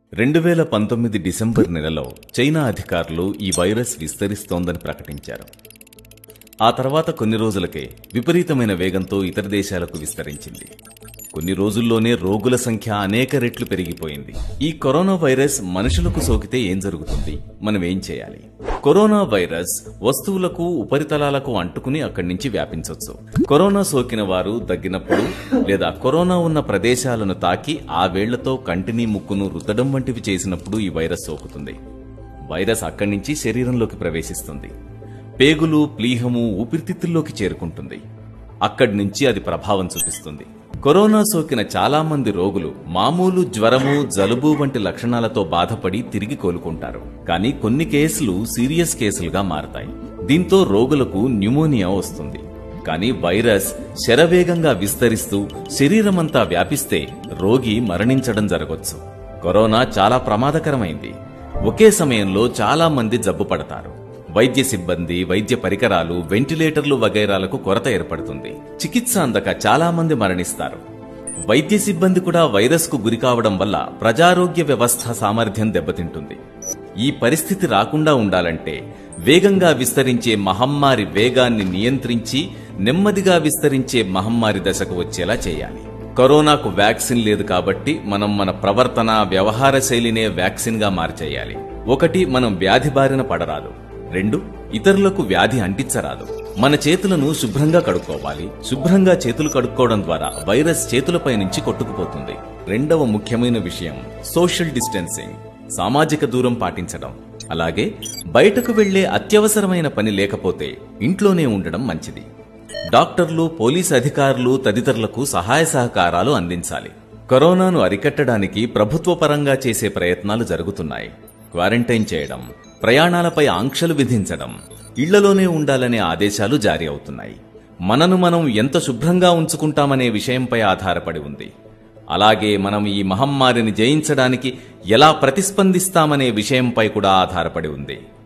2019 December నెలలో China అధికారులు ఈ వైరస్ విస్తరిస్తోందని ప్రకటించారు. ఆ తర్వాత కొన్ని రోజులకే విపరీతమైన వేగంతో ఇతర దేశాలకు విస్తరించింది. కొన్ని రోజుల్లోనే రోగుల సంఖ్య అనేక రెట్లు పెరిగిపోయింది. ఈ కరోనా వైరస్ మనుషులకు సోకితే ఏం జరుగుతుంది? మనం ఏం చేయాలి? కరోనా వైరస్ వస్తువులకు, ఉపరితలాలకు అంటుకుని అక్కడి నుంచి వ్యాపించవచ్చు. కరోనా సోకిన వారు దగ్గినప్పుడు లేదా కరోనా ఉన్న ప్రదేశాలను తాకి ఆ వేళ్లతో కంటిని, ముక్కును రుద్దడం వంటివి చేసినప్పుడు ఈ వైరస్ సోకుతుంది. వైరస్ అక్కడి నుంచి శరీరంలోకి ప్రవేశిస్తుంది. పేగులు, ప్లీహము, ఊపిరితిత్తుల్లోకి చేరుకుంటుంది. అక్కడి నుంచి అది ప్రభావం చూపిస్తుంది. కరోనా సోకిన చాలా మంది రోగులు మామూలు జ్వరము, జలుబు వంటి లక్షణాలతో బాధపడి తిరిగి కోలుకుంటారు. కానీ కొన్ని కేసులు సీరియస్ కేసులుగా మారతాయి. దీంతో రోగులకు న్యూమోనియా వస్తుంది. కానీ వైరస్ శరవేగంగా విస్తరిస్తూ శరీరమంతా వ్యాపిస్తే రోగి మరణించడం జరగొచ్చు. కరోనా చాలా ప్రమాదకరమైంది. ఒకే సమయంలో చాలా మంది జబ్బు పడతారు. వైద్య సిబ్బంది, వైద్య పరికరాలు, వెంటిలేటర్లు వగైరాలకు కొరత ఏర్పడుతుంది. చికిత్స అందక చాలా మంది మరణిస్తారు. వైద్య సిబ్బంది కూడా వైరస్ కు గురికావడం వల్ల ప్రజారోగ్య వ్యవస్థ సామర్థ్యం దెబ్బతింటుంది. ఈ పరిస్థితి రాకుండా ఉండాలంటే వేగంగా విస్తరించే మహమ్మారి వేగాన్ని నియంత్రించి నెమ్మదిగా విస్తరించే మహమ్మారి దశకు వచ్చేలా చేయాలి. కరోనాకు వ్యాక్సిన్ లేదు కాబట్టి మనం మన ప్రవర్తన, వ్యవహార శైలినే వ్యాక్సిన్ గా మార్చేయాలి. 1, మనం వ్యాధి బారిన పడరాదు. 2, ఇతరులకు వ్యాధి అంటించరాదు. మన చేతులను శుభ్రంగా కడుక్కోవాలి. శుభ్రంగా చేతులు కడుక్కోవడం ద్వారా వైరస్ చేతులపై నుంచి కొట్టుకుపోతుంది. 2వ ముఖ్యమైన విషయం సోషల్ డిస్టెన్సింగ్, సామాజిక దూరం పాటించడం. అలాగే బయటకు వెళ్లే అత్యవసరమైన పని లేకపోతే ఇంట్లోనే ఉండడం మంచిది. డాక్టర్లు, పోలీసు అధికారులు తదితరులకు సహాయ సహకారాలు అందించాలి. కరోనాను అరికట్టడానికి ప్రభుత్వ పరంగా చేసే ప్రయత్నాలు జరుగుతున్నాయి. క్వారంటైన్ చేయడం, ప్రయాణాలపై ఆంక్షలు విధించడం, ఇళ్లలోనే ఉండాలనే ఆదేశాలు జారీ అవుతున్నాయి. మనను మనం ఎంత శుభ్రంగా ఉంచుకుంటామనే విషయంపై ఆధారపడి ఉంది. అలాగే మనం ఈ మహమ్మారిని జయించడానికి ఎలా ప్రతిస్పందిస్తామనే విషయంపై కూడా ఆధారపడి ఉంది.